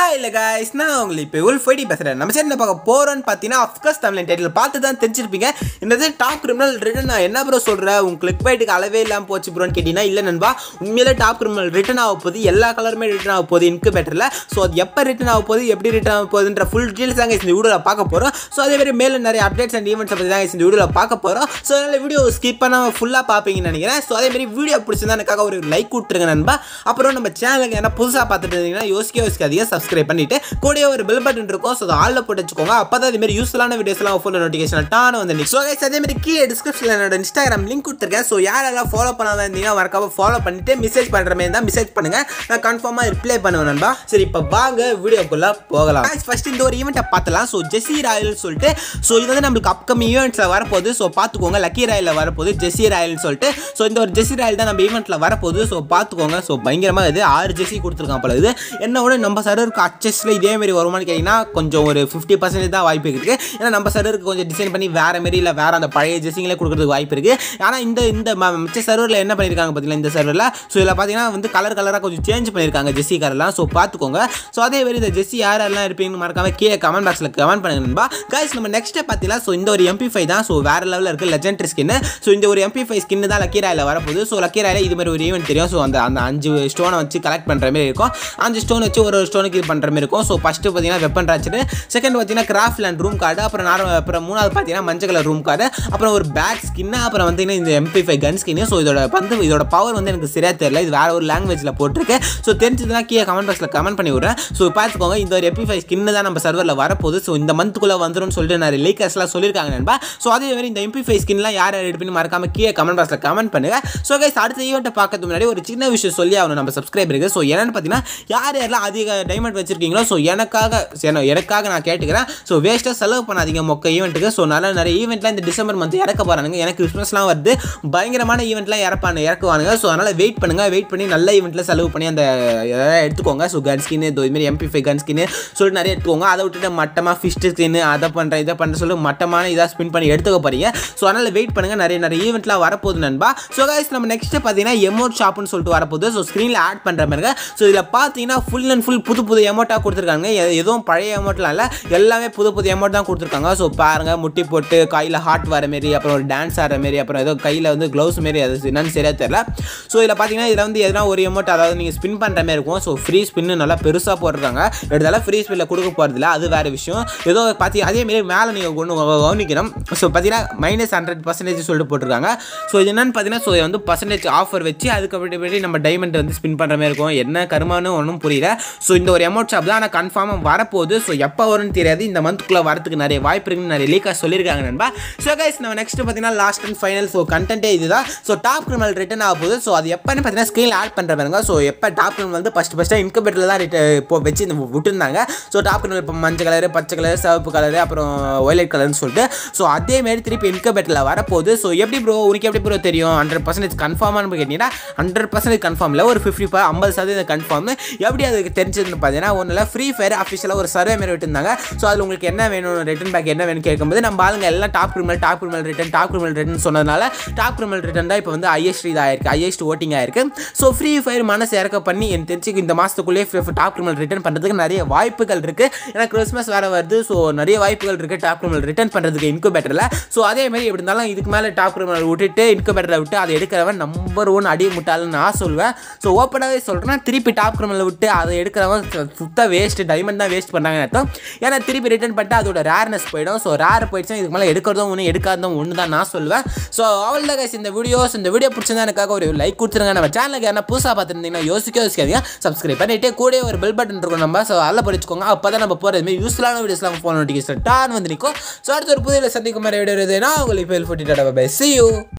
இல்ல गाइस நான் உங்களுக்கு இப்போ உல்ஃப் ஐடி பேசுறேன். நம்ம சேனல்ல பார்க்க போறோம்னு பாத்தீனா ஆஃப் கோர்ஸ் தமிழ் டைட்டில் பார்த்து தான் தெரிஞ்சிருப்பீங்க. என்னது டாப் கிரிமினல் ரிட்டர்ன் என்ன ப்ரோ சொல்ற? உங்க கிளிக் பைட்டுக்கு அளவே இல்லாம போச்சு ப்ரோன்னு கேட்டினா இல்ல நண்பா. உண்மையிலே டாப் கிரிமினல் ரிட்டர்ன் ஆக போகுது. எல்லா கலருமே ரிட்டர்ன் ஆக போகுது இன்குபேட்டர்ல. சோ அது எப்ப ரிட்டர்ன் ஆக போகுது, எப்படி ரிட்டர்ன் ஆக போகுதுன்ற ஃபுல் டீடைல்ஸ் தான் இந்த வீடியோல பார்க்க போறோம். சோ அதே மாதிரி மேல நிறைய அப்டேட்ஸ் அண்ட் ஈவென்ட்ஸ் பத்தி தான் இந்த வீடியோல பார்க்க போறோம். சோ அதனால வீடியோ ஸ்கிப் பண்ணாம ஃபுல்லா பாப்பீங்கன்னு நினைக்கிறேன். சோ அதே மாதிரி வீடியோ பிடிச்சிருந்தா எனக்காக ஒரு லைக் கொடுத்துருங்க நண்பா. அப்புறம் நம்ம சேனலுக்கு என்ன புதுசா பார்த்துட்டு இருந்தீங்கன்னா யோசிக்காதீங்க, சப்ஸ்கிரைப் பண்ணிட்டு கூடவே ஒரு பெல் பட்டன் இருக்கும். சோ ஆல்ல போட்டு வச்சுக்கோங்க. அப்பதான் இந்த மாதிரி யூஸ்ஃபுல்லான வீடியோஸ்லாம் ஃபோன் நோட்டிஃபிகேஷன் டான் வந்து நிக்கும். சோ गाइस அதே மாதிரி கீழே டிஸ்கிரிப்ஷன்ல என்னோட இன்ஸ்டாகிராம் லிங்க் கொடுத்திருக்கேன். சோ யாரெல்லாம் ஃபாலோ பண்ணாம இருந்தீங்கன்னா மறக்காம ஃபாலோ பண்ணிட்டு மெசேஜ் பண்ற மாதிரி இருந்தா மெசேஜ் பண்ணுங்க. நான் கன்ஃபார்மா ரிப்ளை பண்ணுவேன் நண்பா. சரி இப்போ வாங்க வீடியோக்குள்ள போகலாம். गाइस ஃபர்ஸ்ட் இந்த ஒரு ஈவென்ட்டை பார்த்தலாம். சோ ஜெஸி ராயல் சொல்லிட்டு சோ இது வந்து நமக்கு அப்கமிங் ஈவென்ட்ஸ்ல வரப்போகுது. சோ பாத்துக்கோங்க. லக்கி ராயல்ல வரப்போகுது ஜெஸி ராயல் சொல்லிட்டு. சோ இந்த ஒரு ஜெஸி ராயல் தான் நம்ம ஈவென்ட்ல வரப்போகுது. சோ பாத்துக்கோங்க. சோ பயங்கரமா இது 6 ஜெஸி கொடுத்துருக்கான் போல. இது என்னோட நம்ம சர்வருக்கு அச்சஸ்ல இதே மாதிரி வருமானு கேட்டீங்கன்னா கொஞ்சம் ஒரு 50% தான் வாய்ப்பு இருக்கு. ஏன்னா நம்ம சர்வருக்கு கொஞ்சம் டிசைன் பண்ணி வேற மாதிரி இல்லை வேற அந்த பழைய ஜெஸிங்களே கொடுக்கறதுக்கு வாய்ப்பு இருக்கு. ஆனால் இந்த மிச்ச சர்வரில் என்ன பண்ணியிருக்காங்க பார்த்தீங்களா இந்த சர்வரில். ஸோ இதில் பார்த்தீங்கன்னா வந்து கலராக கொஞ்சம் சேஞ்ச் பண்ணியிருக்காங்க ஜெஸி கலர்லாம். ஸோ பார்த்துக்கோங்க. ஸோ அதே மாதிரி இந்த ஜெஸி யாரெல்லாம் இருப்பீங்கன்னு மறக்காம கீழே கமெண்ட் பாக்ஸில் கமெண்ட் பண்ணுங்க நண்பா. गाइस நம்ம நெக்ஸ்ட் பார்த்தீங்கன்னா ஸோ இந்த ஒரு MP5 தான். ஸோ வேற லெவலில் இருக்குது லெஜெண்டரி ஸ்கின். ஸோ இந்த ஒரு MP5 ஸ்கின் தான் லக்கி ராயில் வரப்போகுது. ஸோ லக்கி ராயில் இது மாதிரி ஒரு ஈவென்ட் தெரியும். ஸோ அந்த 5 ஸ்டோனை வச்சு கலெக்ட் பண்ணுற மாதிரி இருக்கும். 5 ஸ்டோன் வச்சு ஒரு ஸ்டோனுக்கு இது பண்ணுற மாதிரி இருக்கும். ஸோ ஃபஸ்ட்டு பார்த்தீங்கன்னா வெப்பன் ராச்சரு, செகண்ட் பார்த்தீங்கன்னா கிராஃப்ட் லேண்ட் ரூம் கார்டு, அப்புறம் மூணாவது பார்த்தீங்கன்னா மஞ்சள் கலர் ரூம் கார்டு, அப்புறம் ஒரு பேக் ஸ்கின், அப்புறம் பார்த்தீங்கன்னா இந்த MP5 கன் ஸ்கின். ஸோ இதோட பவர் வந்து எனக்கு சரியா தெரியல. இது வேற ஒரு லாங்குவேஜில் போட்டிருக்கு. ஸோ தெரிஞ்சதுன்னா கீழே கமெண்ட் பாக்ஸில் கமெண்ட் பண்ணி விடுறேன். ஸோ பார்த்துக்கோங்க. இந்த ஒரு MP5 ஸ்கின் தான் நம்ம சர்வரில் வரப்போகுது. ஸோ இந்த மந்த்துக்குள்ளே வந்துடும் சொல்லிட்டு நிறைய லீக்கர்ஸ்லாம் சொல்லியிருக்காங்க நண்பா. ஸோ அதே மாதிரி இந்த MP5 ஸ்கின்லாம் யார் எடுப்பீங்கன்னு மறக்காம கீழே கமெண்ட் பாக்ஸில் கமெண்ட் பண்ணுங்க. ஸோ गाइस அடுத்த ஈவெண்ட்டை பார்க்கறதுக்கு முன்னாடி ஒரு சின்ன விஷயம் சொல்லி ஆகணும் நம்ம சப்ஸ்கிரைபருக்கு. ஸோ என்னன்னு பார்த்தீங்கன்னா யாரெல்லாம் அதிக டைமண்ட் வச்சிருக்கீங்களோ ஸோ எனக்காக நான் கேட்டுக்கிறேன். ஸோ வேஸ்ட்டாக செலவு பண்ணாதீங்க மொக்க ஈவெண்ட்டுக்கு. ஸோ நிறைய ஈவெண்ட்லாம் இந்த டிசம்பர் மந்த் இறக்க போகிறாங்க. எனக்கு கிறிஸ்மஸ்லாம் வருது. பயங்கரமான ஈவெண்ட்லாம் இறக்குவானுங்க. ஸோ அதனால் வெயிட் பண்ணி நல்ல ஈவெண்ட்டில் செலவு பண்ணி அந்த எடுத்துக்கோங்க. ஸோ கன் ஸ்கின் இதுமாரி MP5 கன் ஸ்கின் சொல்லிட்டு நிறைய எடுத்துக்கோங்க. அதை விட்டுட்டு மட்டமாக ஃபிஷ் ஸ்கின் அதை பண்ணுறேன் இதை பண்ணுற சொல்லி மட்டமான இதாக ஸ்பின் பண்ணி எடுத்துக்க போகிறீங்க. ஸோ அதனால் வெயிட் பண்ணுங்கள். நிறைய ஈவெண்ட்லாம் வரப்போகுது நண்பா. ஸோ गाइस நம்ம நெக்ஸ்ட் பார்த்தீங்கன்னா எமோட் ஷாப்னு சொல்லிட்டு வரப்போகுது. ஸோ ஸ்க்ரீனில் ஆட் பண்ணுற மாதிரி. ஸோ இதில் பார்த்தீங்கன்னா ஃபுல் அண்ட் ஃபுல் புது எமோட்டாக கொடுத்துருக்காங்க. எதுவும் பழைய எமோட்லாம் இல்லை, எல்லாமே புது எமோட் தான் கொடுத்துருக்காங்க. ஸோ பாருங்கள் முட்டி போட்டு கையில் ஹார்ட் வர மாரி, அப்புறம் ஒரு டான்ஸ் ஆடுற மாரி, அப்புறம் ஏதோ கையில் வந்து க்ளவுஸ் மாரி, அது என்னன்னு சரியா தெரியல. ஸோ இதில் பார்த்தீங்கன்னா இதில் வந்து எதனா ஒரு எமோட் அதாவது நீங்கள் ஸ்பின் பண்ணுற மாதிரி இருக்கும். ஸோ ஃப்ரீ ஸ்பின்னு நல்லா பெருசாக போட்டிருக்காங்க. எடுத்தாலும் ஃப்ரீ ஸ்பின்னில் கொடுக்க போகிறதில்ல, அது வேறு விஷயம். ஏதோ பார்த்தீங்கன்னா அதேமாரி மேலே நீங்கள் ஒன்று கவனிக்கணும். ஸோ பார்த்தீங்கன்னா -100% சொல்லிட்டு போட்டிருக்காங்க. ஸோ இது என்னன்னு பார்த்தீங்கன்னா ஸோ வந்து பர்சன்டேஜ் ஆஃபர் வச்சு அதுக்கப்புறம் நம்ம டைமண்ட் வந்து ஸ்பின் பண்ணுற மாதிரி இருக்கும். என்ன கருமானு ஒன்றும் புரியல. ஸோ இந்த ஒரு எமோட் ஷாப் தான் ஆனால் கன்ஃபார்மாக வரப்போகுது. ஸோ எப்போ வரும்னு தெரியாது. இந்த மந்த்துக்குள்ளே வரதுக்கு நிறைய வாய்ப்பு இருக்குன்னு நிறைய லீக்காக சொல்லியிருக்காங்க நண்பா. ஸோ गाइस நம்ம நெக்ஸ்ட் பார்த்தீங்கன்னா லாஸ்ட் அண்ட் ஃபைனல் ஸோ கண்டென்ட்டே இதுதான். ஸோ டாப் கிரிமினல் ரிட்டர்ன் ஆக போகுது. ஸோ அது எப்போன்னு பார்த்தீங்கன்னா ஸ்க்ரீனில் ஆட் பண்ணுற பாருங்க. ஸோ எப்போ டாப் கிரிமினல் வந்து ஃபஸ்ட்டு இன்குபேட்டரில் தான் இப்போ வச்சு விட்டுருந்தாங்க. ஸோ டாப் கிரிமினல் இப்போ மஞ்சள் கலர், பச்சை கலர், சிவப்பு கலர், அப்புறம் வயலட் கலர்னு சொல்லிட்டு ஸோ அதேமாரி திருப்பி இன்குபேட்டரில் வரப்போகுது. ஸோ எப்படி ப்ரோ உனக்கு எப்படி ப்ரோ தெரியும் 100% கன்ஃபார்மானு கேட்டிங்கன்னா 100% கன்ஃபார்ம் இல்லை, ஒரு 50% கன்ஃபார்ம். எப்படி அதுக்கு தெரிஞ்சதுன்னு பார்த்தீங்கன்னா ஒன்றும் இல்லை, ஃப்ரீ ஃபயர் அஃபிஷியலாக ஒரு சர்வே மாரி விட்டுருந்தாங்க. ஸோ அதில் உங்களுக்கு என்ன வேணும் ரிட்டன் பேக் என்ன வேணும்னு கேட்கும்போது நம்ம ஆளுங்க எல்லாம் டாப் கிரிமினல் ரிட்டன் சொன்னதுனால டாப் கிரிமினல் ரிட்டன் தான் இப்போ வந்து ஹையஸ்ட் ஓட்டிங் ஆயிருக்கு. ஸோ ஃப்ரீ ஃபயர் மனசு இறக்க பண்ணி எனக்கு தெரிஞ்சு இந்த மாதத்துக்குள்ளேயே டாப் கிரிமினல் ரிட்டன் பண்ணுறதுக்கு நிறைய வாய்ப்புகள் இருக்குது. ஏன்னா கிறிஸ்மஸ் வேறு வருது. ஸோ நிறைய வாய்ப்புகள் இருக்குது டாப் கிரிமினல் ரிட்டன் பண்ணுறதுக்கு இன்குபேட்டரில். ஸோ அதே மாதிரி எப்படி இருந்தாலும் இதுக்கு மேலே டாப் கிரிமினல் விட்டுட்டு இன்குபேட்டரில் விட்டு அதை எடுக்கிறவன் நம்பர் 1 அடி முட்டாள்னு நான் சொல்லுவேன். ஸோ ஓப்பனாகவே சொல்கிறேன்னா திருப்பி டாப் கிரிமினல் விட்டு அதை எடுக்கிறவன் சுத்த வேஸ்ட்டு, டைமண்ட் தான் வேஸ்ட் பண்ணாங்கன்னு அர்த்தம். ஏன்னா திருப்பி ரிட்டர்ன் பண்ணிட்டு அதோட ரேர்னஸ் போயிடும். ஸோ ரேர் போயிடுச்சுன்னா இதுக்கு மேலே எடுக்கிறதும் ஒன்று எடுக்காததும் ஒன்று தான் நான் சொல்லுவேன். ஸோ அவ்வளோ गाइस இந்த வீடியோ பிடிச்சிருந்தா எனக்காக ஒரு லைக் கொடுத்துருங்க. நம்ம சேனலுக்கு என்ன புதுசாக பார்த்துருந்தீங்கன்னா யோசிக்காதீங்க, சப்ஸ்கிரைப் பண்ணிட்டு கூட ஒரு பெல் பட்டன் இருக்கும் நம்ம. ஸோ அதில் படிச்சுக்கோங்க. அப்போ தான் நம்ம போகிற மாதிரி யூஸ்ஃபுல்லான வீடியோஸ்லாம் ஃபோன் நோட்டிஃபிகேஷன் டான் வந்து நிற்கும். ஸோ அடுத்த ஒரு புதிய சந்திக்கும் மாதிரி வீடியோ நான் உங்களுக்கு ஃபீல் ஃபுட்டி டாடா பை see you.